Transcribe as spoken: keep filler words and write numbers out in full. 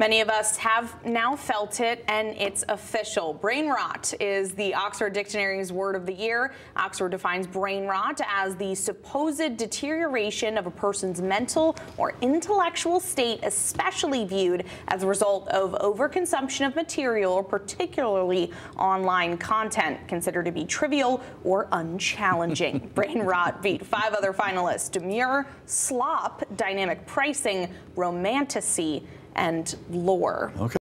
Many of us have now felt it, and it's official. Brain rot is the Oxford Dictionary's word of the year. Oxford defines brain rot as the supposed deterioration of a person's mental or intellectual state, especially viewed as a result of overconsumption of material, particularly online content, considered to be trivial or unchallenging. Brain rot beat five other finalists: demure, slop, dynamic pricing, romantasy, and lore. Okay.